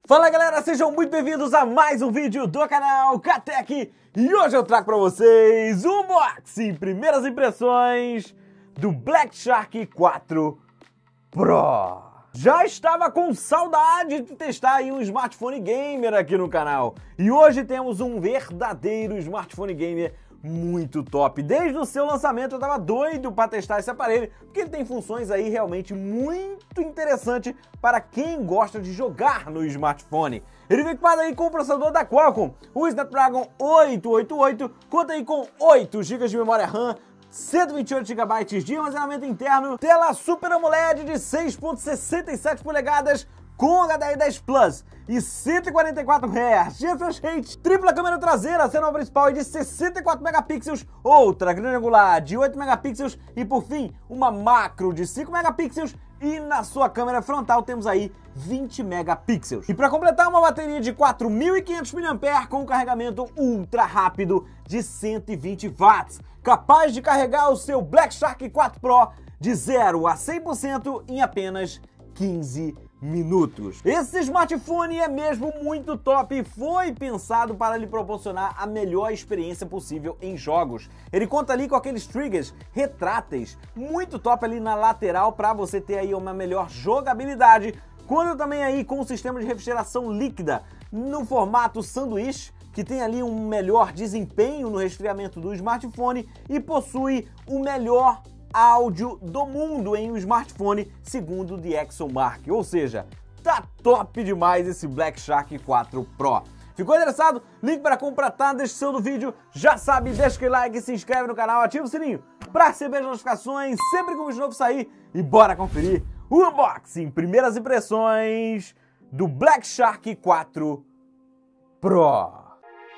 Fala galera, sejam muito bem-vindos a mais um vídeo do canal Katec e hoje eu trago pra vocês um unboxing, primeiras impressões do Black Shark 4 Pro. Já estava com saudade de testar aí um smartphone gamer aqui no canal e hoje temos um verdadeiro smartphone gamer muito top. Desde o seu lançamento eu tava doido para testar esse aparelho, porque ele tem funções aí realmente muito interessantes para quem gosta de jogar no smartphone. Ele vem equipado aí com o processador da Qualcomm, o Snapdragon 888, conta aí com 8 GB de memória RAM, 128 GB de armazenamento interno, tela Super AMOLED de 6.67 polegadas com HDR10 Plus e 144 Hz de refresh rate, tripla câmera traseira, sendo a principal de 64 megapixels, outra grande angular de 8 megapixels e por fim uma macro de 5 megapixels e na sua câmera frontal temos aí 20 megapixels. E para completar, uma bateria de 4.500 mAh com um carregamento ultra rápido de 120 watts, capaz de carregar o seu Black Shark 4 Pro de 0 a 100% em apenas 15 minutos. Esse smartphone é mesmo muito top e foi pensado para lhe proporcionar a melhor experiência possível em jogos. Ele conta ali com aqueles triggers retráteis muito top ali na lateral para você ter aí uma melhor jogabilidade. Conta também aí com um sistema de refrigeração líquida no formato sanduíche, que tem ali um melhor desempenho no resfriamento do smartphone e possui o melhor áudio do mundo em um smartphone, segundo o DxOMark, ou seja, tá top demais esse Black Shark 4 Pro. Ficou interessado? Link para compra tá na descrição do vídeo, já sabe, deixa aquele like, se inscreve no canal, ativa o sininho para receber as notificações sempre que o vídeo novo sair e bora conferir o unboxing, primeiras impressões do Black Shark 4 Pro.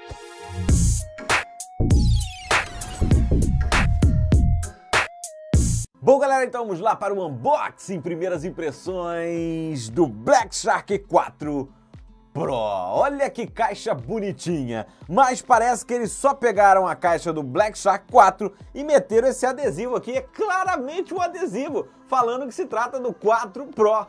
Bom galera, então vamos lá para o unboxing, primeiras impressões do Black Shark 4 Pro. Olha que caixa bonitinha, mas parece que eles só pegaram a caixa do Black Shark 4 e meteram esse adesivo aqui, é claramente um adesivo, falando que se trata do 4 Pro.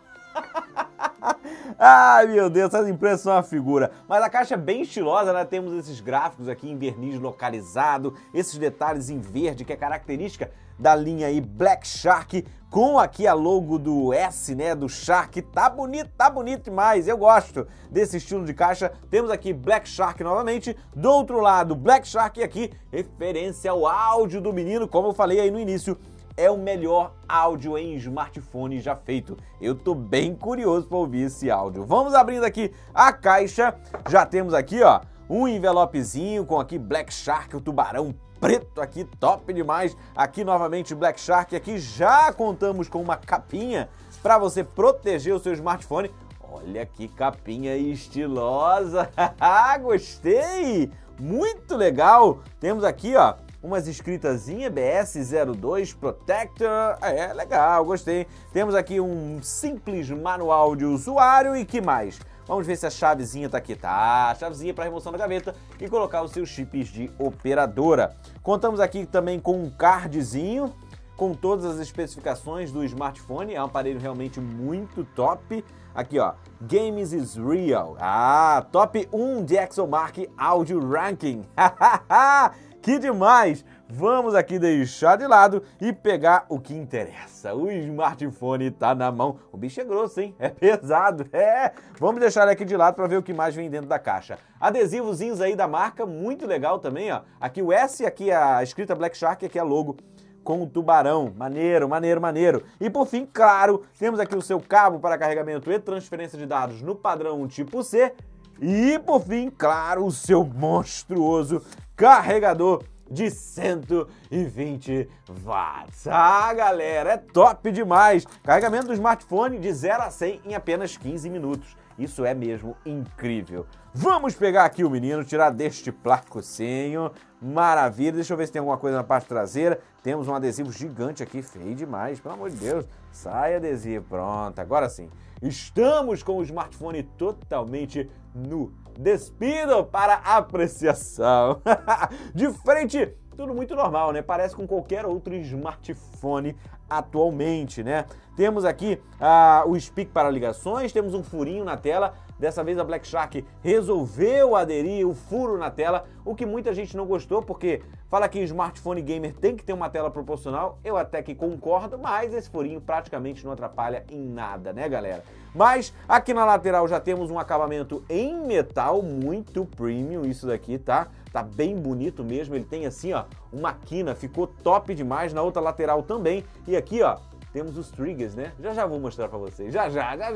Ai meu Deus, essas impressões são uma figura. Mas a caixa é bem estilosa, né? Temos esses gráficos aqui em verniz localizado, esses detalhes em verde que é característica da linha aí Black Shark, com aqui a logo do S, né, do Shark. Tá bonito demais, eu gosto desse estilo de caixa. Temos aqui Black Shark novamente, do outro lado Black Shark e aqui referência ao áudio do menino, como eu falei aí no início. É o melhor áudio em smartphone já feito. Eu tô bem curioso para ouvir esse áudio. Vamos abrindo aqui a caixa. Já temos aqui, ó, um envelopezinho com aqui Black Shark, o tubarão preto aqui, top demais. Aqui novamente Black Shark. Aqui já contamos com uma capinha para você proteger o seu smartphone. Olha que capinha estilosa. Gostei! Muito legal. Temos aqui, ó, umas escritazinhas, BS02 Protector, legal, gostei. Temos aqui um simples manual de usuário e que mais? Vamos ver se a chavezinha tá aqui, tá? A chavezinha para remoção da gaveta e colocar os seus chips de operadora. Contamos aqui também com um cardzinho com todas as especificações do smartphone, é um aparelho realmente muito top. Aqui, ó, Games is Real, top 1 DxOMark Audio Ranking. Que demais! Vamos aqui deixar de lado e pegar o que interessa. O smartphone tá na mão. O bicho é grosso, hein? É pesado. Vamos deixar ele aqui de lado para ver o que mais vem dentro da caixa. Adesivozinhos aí da marca, muito legal também, ó. Aqui o S, aqui a escrita Black Shark, aqui a logo com o tubarão. Maneiro, maneiro, maneiro. E por fim, claro, temos aqui o seu cabo para carregamento e transferência de dados no padrão tipo C. E por fim, claro, o seu monstruoso carregador de 120 watts. Galera, é top demais! Carregamento do smartphone de 0 a 100 em apenas 15 minutos. Isso é mesmo incrível. Vamos pegar aqui o menino, tirar deste placocinho. Maravilha. Deixa eu ver se tem alguma coisa na parte traseira. Temos um adesivo gigante aqui, feio demais, pelo amor de Deus. Sai adesivo, pronto, agora sim. Estamos com o smartphone totalmente nu. Despido para apreciação. De frente, tudo muito normal, né? Parece com qualquer outro smartphone atualmente, né? Temos aqui o speak para ligações, temos um furinho na tela, Dessa vez a Black Shark resolveu aderir o furo na tela, o que muita gente não gostou, porque fala que smartphone gamer tem que ter uma tela proporcional. Eu até que concordo, mas esse furinho praticamente não atrapalha em nada, né, galera? Mas aqui na lateral já temos um acabamento em metal muito premium, isso daqui, tá? Tá bem bonito mesmo, ele tem assim, ó, uma quina, ficou top demais. Na outra lateral também, e aqui, ó, temos os triggers, né? Já vou mostrar pra vocês, já.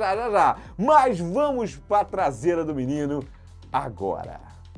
Mas vamos pra traseira do menino agora.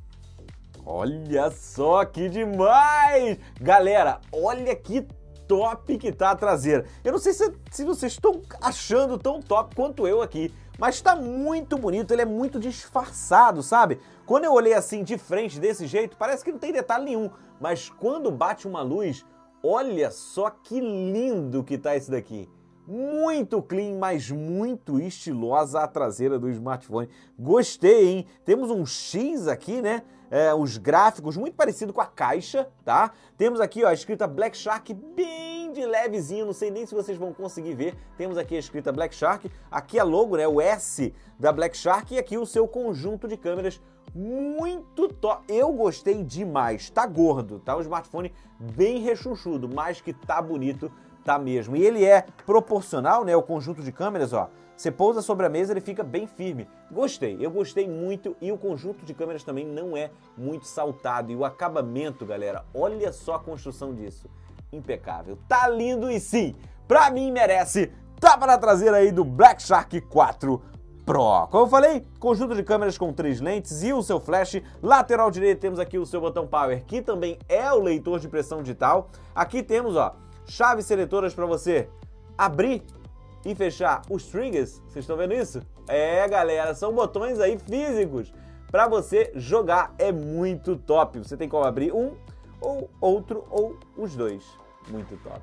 Olha só que demais! Galera, olha que top que tá a traseira. Eu não sei se vocês estão achando tão top quanto eu aqui, mas tá muito bonito, ele é muito disfarçado, sabe? Quando eu olhei assim de frente desse jeito, parece que não tem detalhe nenhum, mas quando bate uma luz, olha só que lindo que tá esse daqui. Muito clean, mas muito estilosa a traseira do smartphone. Gostei, hein? Temos um X aqui, né? Os gráficos muito parecido com a caixa, tá? Temos aqui, ó, a escrita Black Shark bem de levezinho, não sei nem se vocês vão conseguir ver. Temos aqui a escrita Black Shark, aqui a logo, né, o S da Black Shark, e aqui o seu conjunto de câmeras muito top. Eu gostei demais, tá gordo, tá? Um smartphone bem rechonchudo, mas que tá bonito, tá mesmo. E ele é proporcional, né, o conjunto de câmeras, ó. Você pousa sobre a mesa, ele fica bem firme. Gostei, eu gostei muito, e o conjunto de câmeras também não é muito saltado. E o acabamento, galera, olha só a construção disso. Impecável. Tá lindo e sim, pra mim merece tapa na traseira aí do Black Shark 4 Pro. Como eu falei, conjunto de câmeras com 3 lentes e o seu flash. Lateral direito temos aqui o seu botão Power, que também é o leitor de impressão digital. Aqui temos, ó, chaves seletoras para você abrir e fechar os triggers. Vocês estão vendo isso? É, galera, são botões aí físicos para você jogar. É muito top. Você tem como abrir um ou outro ou os dois. Muito top.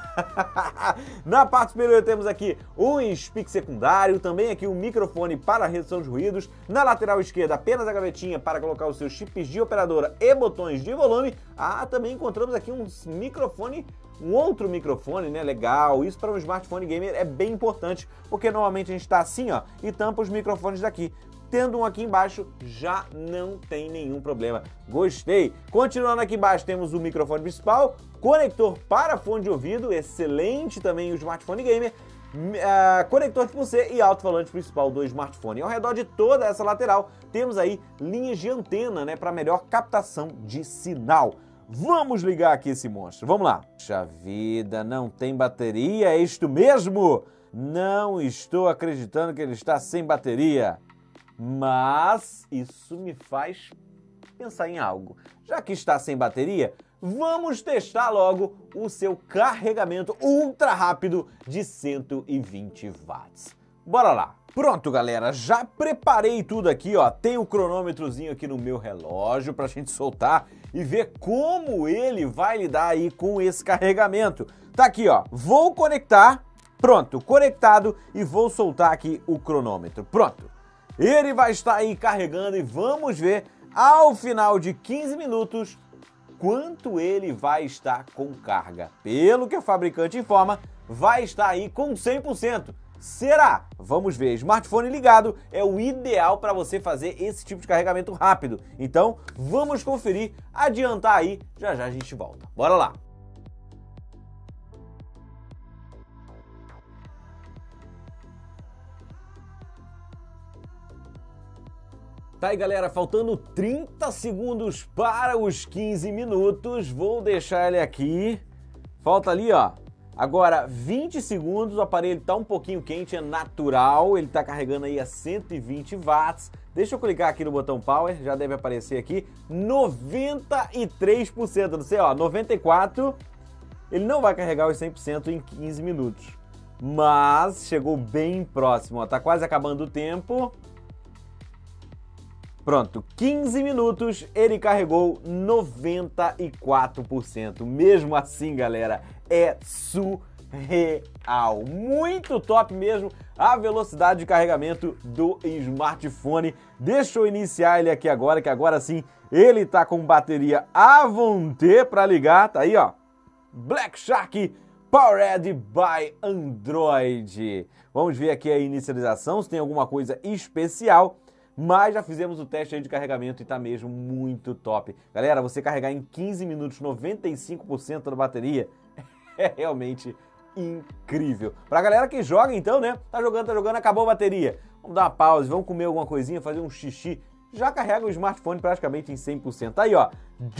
Na parte superior temos aqui um speak secundário, também aqui um microfone para redução de ruídos. Na lateral esquerda apenas a gavetinha para colocar os seus chips de operadora e botões de volume. Ah, também encontramos aqui um outro microfone, né, legal. Isso para um smartphone gamer é bem importante, porque normalmente a gente está assim, ó, e tampa os microfones daqui. Tendo um aqui embaixo, já não tem nenhum problema. Gostei! Continuando aqui embaixo, temos o microfone principal, conector para fone de ouvido, excelente também o smartphone gamer, conector tipo C e alto-falante principal do smartphone. Ao redor de toda essa lateral, temos aí linhas de antena, né, para melhor captação de sinal. Vamos ligar aqui esse monstro, vamos lá. Puxa vida, não tem bateria, é isto mesmo? Não estou acreditando que ele está sem bateria. Mas isso me faz pensar em algo. Já que está sem bateria, vamos testar logo o seu carregamento ultra rápido de 120 watts. Bora lá! Pronto, galera, já preparei tudo aqui, ó. Tem o cronômetrozinho aqui no meu relógio pra gente soltar e ver como ele vai lidar aí com esse carregamento. Tá aqui, ó. Vou conectar. Pronto, conectado, e vou soltar aqui o cronômetro. Pronto. Ele vai estar aí carregando e vamos ver ao final de 15 minutos quanto ele vai estar com carga. Pelo que a fabricante informa, vai estar aí com 100%. Será? Vamos ver. Smartphone ligado é o ideal para você fazer esse tipo de carregamento rápido. Então, vamos conferir, adiantar aí, já a gente volta. Bora lá! Tá aí, galera, faltando 30 segundos para os 15 minutos, vou deixar ele aqui, falta ali, ó, agora 20 segundos, o aparelho tá um pouquinho quente, é natural, ele tá carregando aí a 120 watts, deixa eu clicar aqui no botão Power, já deve aparecer aqui, 93%, não sei, ó, 94%, ele não vai carregar os 100% em 15 minutos, mas chegou bem próximo, ó, tá quase acabando o tempo. Pronto, 15 minutos, ele carregou 94%. Mesmo assim, galera, é surreal. Muito top mesmo a velocidade de carregamento do smartphone. Deixa eu iniciar ele aqui agora, que agora sim ele tá com bateria à vontade para ligar. Tá aí, ó. Black Shark Powered by Android. Vamos ver aqui a inicialização, se tem alguma coisa especial. mas já fizemos o teste aí de carregamento e tá mesmo muito top. Galera, você carregar em 15 minutos 95% da bateria é realmente incrível. Pra galera que joga então, né? Tá jogando, acabou a bateria. Vamos dar uma pausa, vamos comer alguma coisinha, fazer um xixi. Já carrega o smartphone praticamente em 100%. Aí, ó,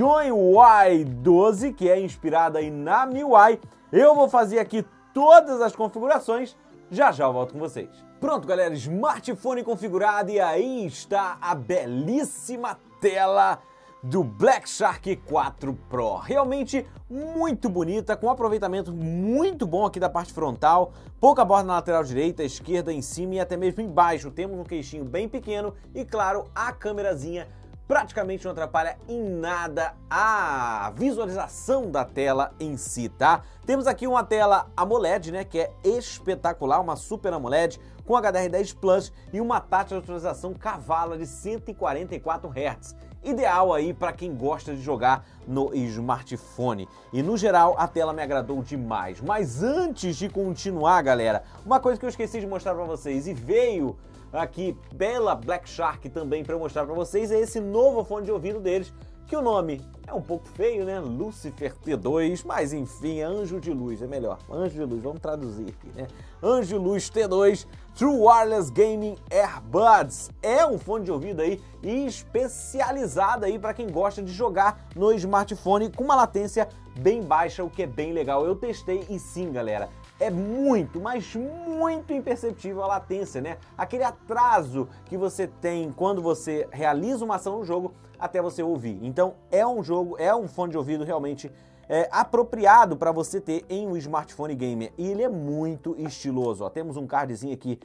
Joy Y12, que é inspirada aí na MIUI. Eu vou fazer aqui todas as configurações, já eu volto com vocês. Pronto, galera, smartphone configurado e aí está a belíssima tela do Black Shark 4 Pro. Realmente muito bonita, com aproveitamento muito bom aqui da parte frontal, pouca borda na lateral direita, esquerda, em cima e até mesmo embaixo. Temos um queixinho bem pequeno e, claro, a câmerazinha praticamente não atrapalha em nada a visualização da tela em si, tá? Temos aqui uma tela AMOLED, né, que é espetacular, uma Super AMOLED com HDR10 Plus e uma taxa de atualização cavala de 144 Hz. Ideal aí para quem gosta de jogar no smartphone. E no geral a tela me agradou demais. Mas antes de continuar, galera, uma coisa que eu esqueci de mostrar para vocês e veio aqui pela Black Shark também para mostrar para vocês é esse novo fone de ouvido deles, que o nome é um pouco feio, né? Lucifer T2, mas enfim, é Anjo de Luz, é melhor. Anjo de Luz, vamos traduzir aqui, né? Anjo de Luz T2 True Wireless Gaming Earbuds. É um fone de ouvido aí especializado aí para quem gosta de jogar no smartphone com uma latência bem baixa, o que é bem legal. Eu testei e sim, galera, é muito, mas muito imperceptível a latência, né? Aquele atraso que você tem quando você realiza uma ação no jogo até você ouvir. Então é um fone de ouvido realmente apropriado para você ter em um smartphone gamer. E ele é muito estiloso. Ó. Temos um cardzinho aqui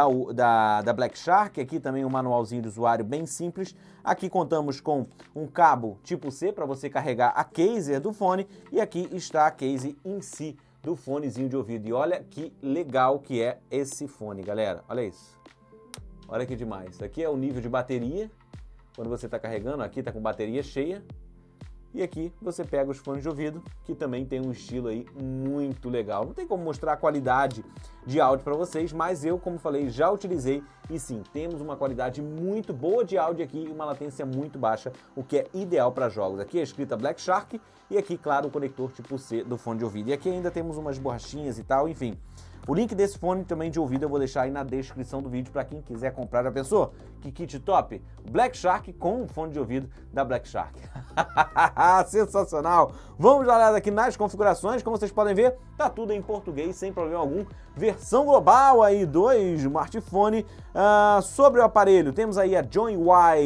da Black Shark, aqui também um manualzinho de usuário bem simples. Aqui contamos com um cabo tipo C para você carregar a case do fone e aqui está a case em si do fonezinho de ouvido. E olha que legal que é esse fone, galera. Olha isso. Olha que demais. Aqui é o nível de bateria. Quando você está carregando, aqui está com bateria cheia. E aqui você pega os fones de ouvido, que também tem um estilo aí muito legal. Não tem como mostrar a qualidade de áudio para vocês, mas eu, como falei, já utilizei e sim, temos uma qualidade muito boa de áudio aqui e uma latência muito baixa, o que é ideal para jogos. Aqui é escrita Black Shark e aqui, claro, o conector tipo C do fone de ouvido. E aqui ainda temos umas borrachinhas e tal, enfim. O link desse fone também de ouvido eu vou deixar aí na descrição do vídeo para quem quiser comprar. Já pensou? Que kit top? Black Shark com o fone de ouvido da Black Shark. Sensacional! Vamos dar uma olhada aqui nas configurações. Como vocês podem ver, tá tudo em português, sem problema algum. Versão global aí do smartphone. Sobre o aparelho, temos aí a Joy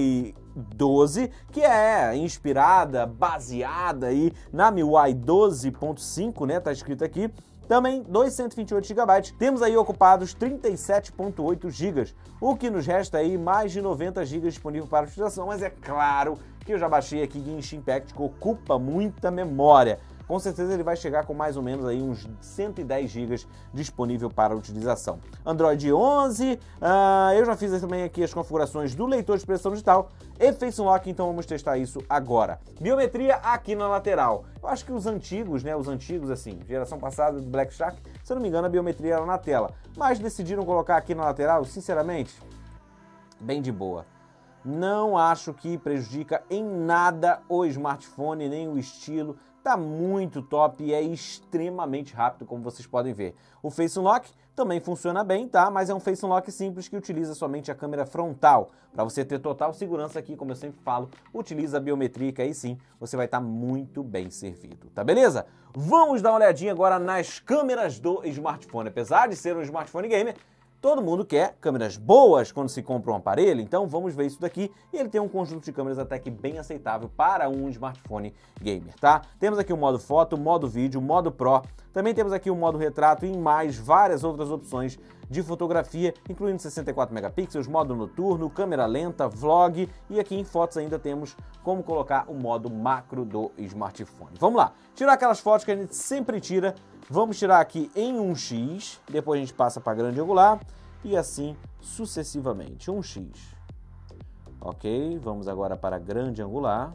Y12, que é inspirada, baseada aí na MIUI 12.5, né? Tá escrito aqui. Também 228 GB, temos aí ocupados 37.8 GB, o que nos resta aí mais de 90 GB disponível para utilização, mas é claro que eu já baixei aqui Genshin Impact, que ocupa muita memória. Com certeza ele vai chegar com mais ou menos aí uns 110 GB disponível para utilização. Android 11, eu já fiz também aqui as configurações do leitor de expressão digital e Face Unlock, então vamos testar isso agora. Biometria aqui na lateral. Eu acho que os antigos, assim, geração passada do Black Shark, se eu não me engano a biometria era na tela, mas decidiram colocar aqui na lateral, sinceramente, bem de boa. Não acho que prejudica em nada o smartphone, nem o estilo. Tá muito top e é extremamente rápido, como vocês podem ver. O Face Unlock também funciona bem, tá? Mas é um Face Unlock simples que utiliza somente a câmera frontal. Para você ter total segurança aqui, como eu sempre falo, utiliza a biometria, que aí sim você vai estar muito bem servido, tá beleza? Vamos dar uma olhadinha agora nas câmeras do smartphone. Apesar de ser um smartphone gamer, todo mundo quer câmeras boas quando se compra um aparelho, então vamos ver isso daqui. E ele tem um conjunto de câmeras até que bem aceitável para um smartphone gamer, tá? Temos aqui o modo foto, modo vídeo, modo Pro. Também temos aqui o modo retrato e mais várias outras opções de fotografia, incluindo 64 megapixels, modo noturno, câmera lenta, vlog e aqui em fotos ainda temos como colocar o modo macro do smartphone. Vamos lá, tirar aquelas fotos que a gente sempre tira. Vamos tirar aqui em 1x, depois a gente passa para grande angular e assim sucessivamente, 1x. Ok, vamos agora para grande angular.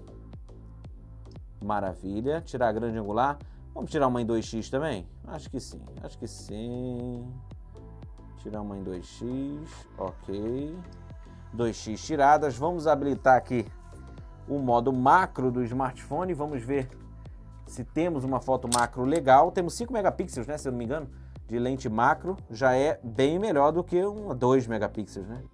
Maravilha, tirar a grande angular. Vamos tirar uma em 2x também? Acho que sim, acho que sim. Tirar uma em 2x, ok. 2x tiradas. Vamos habilitar aqui o modo macro do smartphone. Vamos ver se temos uma foto macro legal. Temos 5 megapixels, né, se eu não me engano, de lente macro. Já é bem melhor do que uma 2 megapixels, né?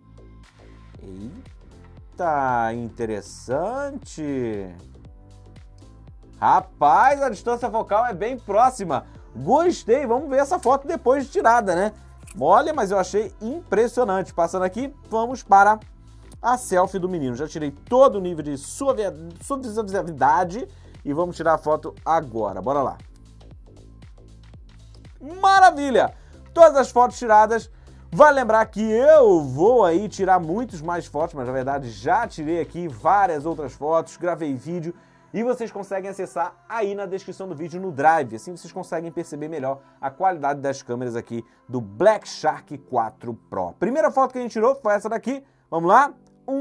Eita, interessante! Rapaz, a distância focal é bem próxima. Gostei, vamos ver essa foto depois de tirada, né? Olha, mas eu achei impressionante. Passando aqui, vamos para a selfie do menino. Já tirei todo o nível de suavidade e vamos tirar a foto agora. Bora lá. Maravilha! Todas as fotos tiradas. Vale lembrar que eu vou aí tirar muitos mais fotos, mas na verdade já tirei aqui várias outras fotos, gravei vídeo e vocês conseguem acessar aí na descrição do vídeo no Drive. Assim vocês conseguem perceber melhor a qualidade das câmeras aqui do Black Shark 4 Pro. Primeira foto que a gente tirou foi essa daqui. Vamos lá?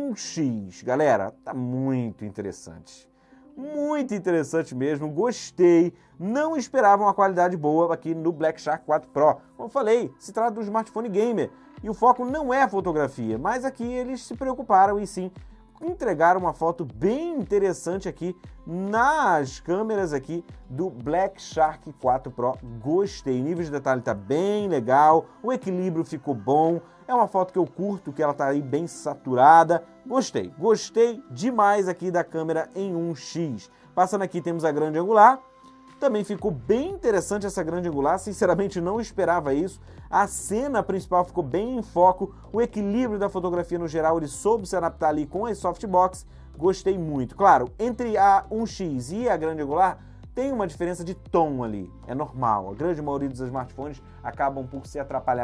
1x. Galera, tá muito interessante. Muito interessante mesmo, gostei. Não esperava uma qualidade boa aqui no Black Shark 4 Pro. Como eu falei, se trata de um smartphone gamer e o foco não é fotografia, mas aqui eles se preocuparam e sim entregaram uma foto bem interessante aqui nas câmeras aqui do Black Shark 4 Pro. Gostei, o nível de detalhe tá bem legal, o equilíbrio ficou bom, é uma foto que eu curto, que ela tá aí bem saturada. Gostei, gostei demais aqui da câmera em 1x. Passando aqui temos a grande angular. Também ficou bem interessante essa grande angular, sinceramente não esperava isso. A cena principal ficou bem em foco, o equilíbrio da fotografia no geral, ele soube se adaptar ali com as softbox, gostei muito. Claro, entre a 1x e a grande angular, tem uma diferença de tom ali, é normal. A grande maioria dos smartphones acabam por se atrapalhar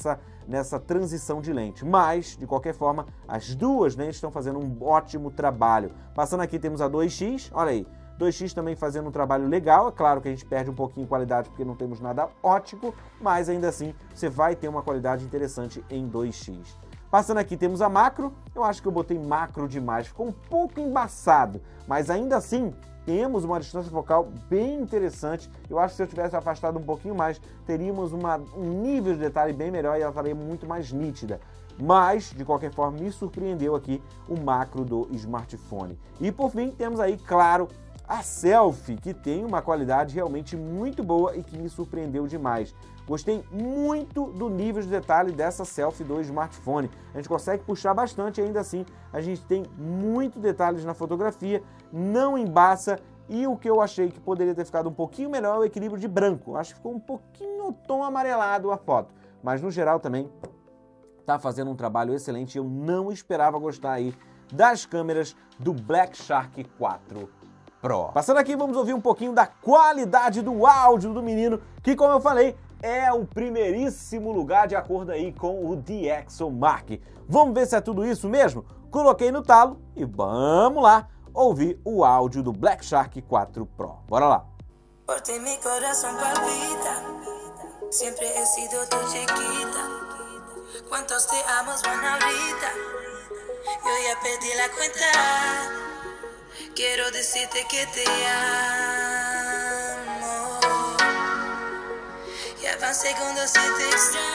nessa transição de lente. Mas, de qualquer forma, as duas lentes estão fazendo um ótimo trabalho. Passando aqui temos a 2x, olha aí. 2x também fazendo um trabalho legal, é claro que a gente perde um pouquinho em qualidade porque não temos nada ótico, mas ainda assim você vai ter uma qualidade interessante em 2x. Passando aqui temos a macro, eu acho que eu botei macro demais, ficou um pouco embaçado, mas ainda assim temos uma distância focal bem interessante. Eu acho que se eu tivesse afastado um pouquinho mais, teríamos um nível de detalhe bem melhor e ela estaria muito mais nítida. Mas, de qualquer forma, me surpreendeu aqui o macro do smartphone. E por fim, temos aí, claro, a selfie, que tem uma qualidade realmente muito boa e que me surpreendeu demais. Gostei muito do nível de detalhe dessa selfie do smartphone. A gente consegue puxar bastante, ainda assim a gente tem muito detalhes na fotografia, não embaça, e o que eu achei que poderia ter ficado um pouquinho melhor é o equilíbrio de branco. Acho que ficou um pouquinho tom amarelado a foto, mas no geral também tá fazendo um trabalho excelente. Eu não esperava gostar aí das câmeras do Black Shark 4 Pro. Passando aqui, vamos ouvir um pouquinho da qualidade do áudio do menino, que, como eu falei, é o primeiríssimo lugar de acordo aí com o DxOMark. Vamos ver se é tudo isso mesmo? Coloquei no talo e vamos lá ouvir o áudio do Black Shark 4 Pro. Bora lá. Por ti mi corazón palpita, siempre he sido tu chiquita. Cuántos te amos van ahorita, yo ya perdí la cuenta. Quiero decirte que te amo. Ya van segundos y te extraño.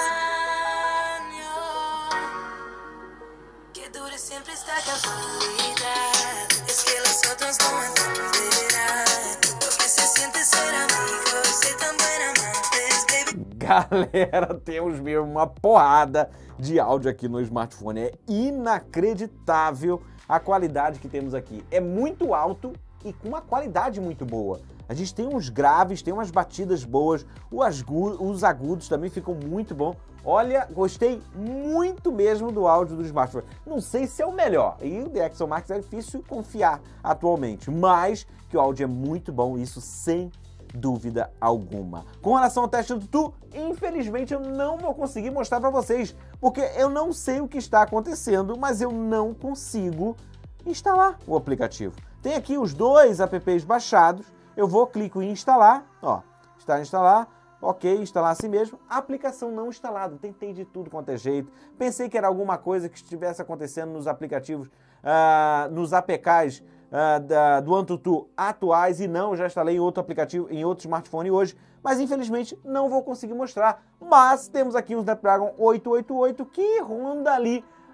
Que dure siempre esta casualidad. Es que los otros no entenderán lo que se siente ser amigos, ser tan buen amantes, baby. Galera, temos mesmo uma porrada de áudio aqui no smartphone. É inacreditável a qualidade que temos aqui. É muito alto e com uma qualidade muito boa. A gente tem uns graves, tem umas batidas boas, os agudos também ficam muito bom. Olha, gostei muito mesmo do áudio do smartphone. Não sei se é o melhor, e o DxOMark é difícil confiar atualmente, mas que o áudio é muito bom, isso sem dúvida alguma. Com relação ao teste do Tutu, infelizmente eu não vou conseguir mostrar para vocês, porque eu não sei o que está acontecendo, mas eu não consigo instalar o aplicativo. Tem aqui os dois apps baixados, eu vou, clico em instalar, ó, está a instalar, ok, instalar assim mesmo, a aplicação não instalada, tentei de tudo quanto é jeito, pensei que era alguma coisa que estivesse acontecendo nos aplicativos, nos APKs do AnTuTu atuais, e não, já instalei em outro aplicativo, em outro smartphone hoje, mas infelizmente não vou conseguir mostrar. Mas temos aqui um Snapdragon 888 que ronda ali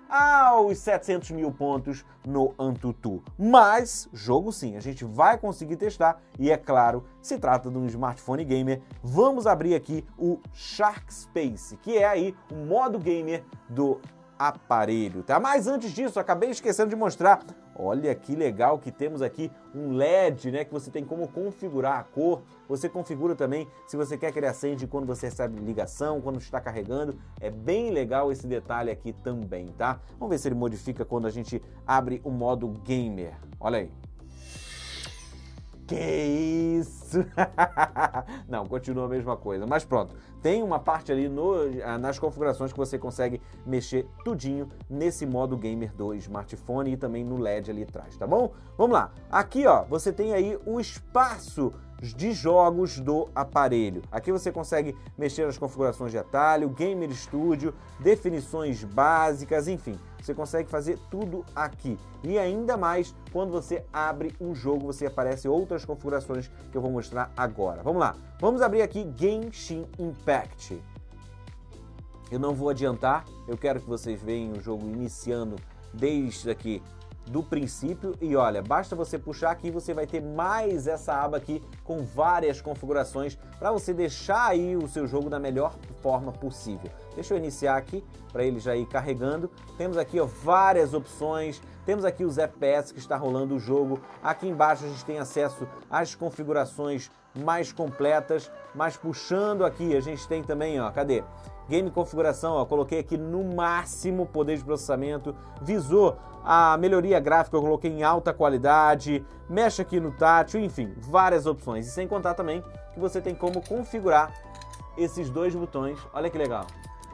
aos 700 mil pontos no AnTuTu. Mas, jogo sim, a gente vai conseguir testar e, é claro, se trata de um smartphone gamer. Vamos abrir aqui o Shark Space, que é aí o modo gamer do aparelho, tá? Mas antes disso, acabei esquecendo de mostrar. Olha que legal que temos aqui um LED, né, que você tem como configurar a cor. Você configura também se você quer que ele acende quando você recebe ligação, quando está carregando. É bem legal esse detalhe aqui também, tá? Vamos ver se ele modifica quando a gente abre o modo gamer. Olha aí. Que isso! Não, continua a mesma coisa, mas pronto. Tem uma parte ali nas configurações que você consegue mexer tudinho nesse modo gamer do smartphone e também no LED ali atrás, tá bom? Vamos lá. Aqui, ó, você tem aí o espaço de jogos do aparelho. Aqui você consegue mexer nas configurações de atalho, Gamer Studio, definições básicas, enfim. Você consegue fazer tudo aqui. E ainda mais, quando você abre um jogo, você aparece outras configurações que eu vou mostrar agora. Vamos lá. Vamos abrir aqui Genshin Impact. Eu não vou adiantar, eu quero que vocês vejam o jogo iniciando desde aqui do princípio e olha, basta você puxar aqui, você vai ter mais essa aba aqui com várias configurações para você deixar aí o seu jogo da melhor forma possível. Deixa eu iniciar aqui para ele já ir carregando. Temos aqui, ó, várias opções. Temos aqui os FPS que está rolando o jogo. Aqui embaixo a gente tem acesso às configurações mais completas, mas puxando aqui a gente tem também, ó, cadê? Game configuração, ó, coloquei aqui no máximo poder de processamento, visor, a melhoria gráfica eu coloquei em alta qualidade, mexe aqui no tátil, enfim, várias opções. E sem contar também que você tem como configurar esses dois botões, olha que legal.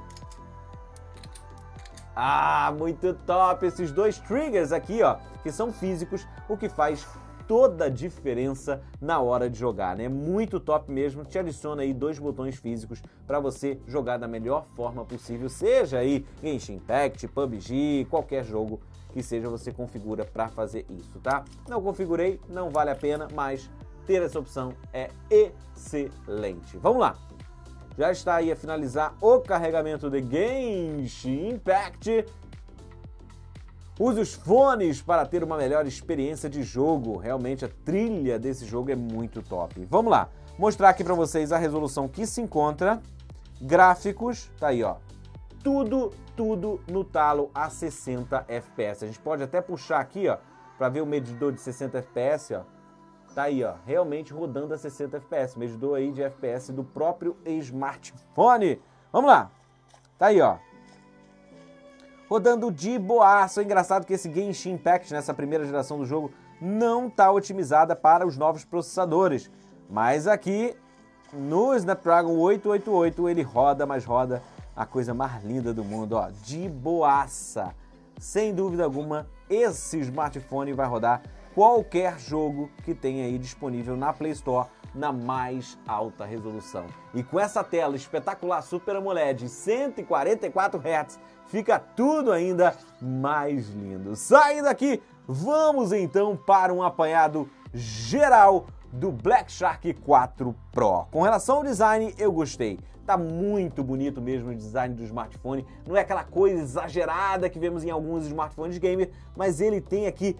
Ah, muito top! Esses dois triggers aqui, ó, que são físicos, o que faz toda a diferença na hora de jogar, né? Muito top mesmo, te adiciona aí dois botões físicos para você jogar da melhor forma possível, seja aí Genshin Impact, PUBG, qualquer jogo que seja, você configura para fazer isso, tá? Não configurei, não vale a pena, mas ter essa opção é excelente. Vamos lá! Já está aí a finalizar o carregamento de Genshin Impact. Use os fones para ter uma melhor experiência de jogo. Realmente a trilha desse jogo é muito top. Vamos lá, mostrar aqui para vocês a resolução que se encontra. Gráficos, tá aí, ó. Tudo no talo a 60 FPS. A gente pode até puxar aqui, ó, para ver o medidor de 60 FPS, ó. Tá aí, ó, realmente rodando a 60 FPS. Medidor aí de FPS do próprio smartphone. Vamos lá. Tá aí, ó. Rodando de boaço. É engraçado que esse Genshin Impact, nessa primeira geração do jogo, não tá otimizada para os novos processadores. Mas aqui, no Snapdragon 888, ele roda, mas roda a coisa mais linda do mundo, ó. De boaça. Sem dúvida alguma, esse smartphone vai rodar qualquer jogo que tenha aí disponível na Play Store na mais alta resolução. E com essa tela espetacular Super AMOLED 144 Hz, fica tudo ainda mais lindo. Saindo daqui, vamos então para um apanhado geral do Black Shark 4 Pro. Com relação ao design, eu gostei. Tá muito bonito mesmo o design do smartphone. Não é aquela coisa exagerada que vemos em alguns smartphones gamer, mas ele tem aqui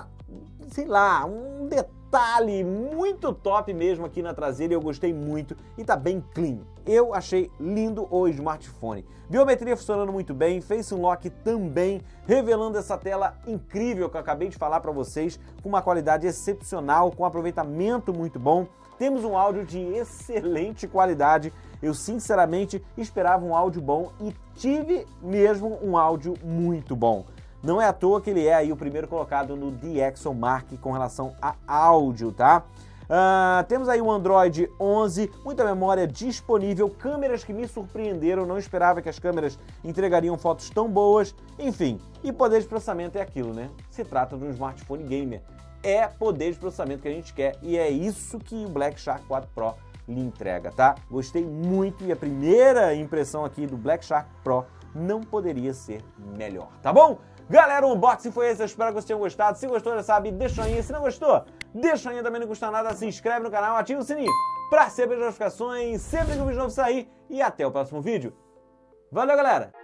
um detalhe muito top mesmo aqui na traseira. Eu gostei muito e tá bem clean. Eu achei lindo o smartphone. Biometria funcionando muito bem, Face Unlock também, revelando essa tela incrível que eu acabei de falar para vocês, com uma qualidade excepcional, com aproveitamento muito bom. Temos um áudio de excelente qualidade. Eu sinceramente esperava um áudio bom e tive mesmo um áudio muito bom. Não é à toa que ele é aí o primeiro colocado no DxOMark com relação a áudio, tá? Temos aí o Android 11, muita memória disponível, câmeras que me surpreenderam, não esperava que as câmeras entregariam fotos tão boas, enfim. E poder de processamento é aquilo, né? Se trata de um smartphone gamer. É poder de processamento que a gente quer e é isso que o Black Shark 4 Pro lhe entrega, tá? Gostei muito e a primeira impressão aqui do Black Shark Pro não poderia ser melhor, tá bom? Galera, o unboxing foi esse, eu espero que vocês tenham gostado. Se gostou, já sabe, deixa o joinha. Se não gostou, deixa o joinha também, não custa nada. Se inscreve no canal, ativa o sininho para receber as notificações sempre que o vídeo novo sair. E até o próximo vídeo. Valeu, galera!